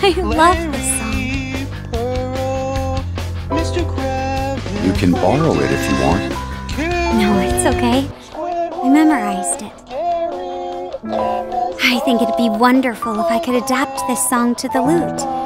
I love this song. You can borrow it if you want. No, it's okay. I memorized it. I think it'd be wonderful if I could adapt this song to the lute.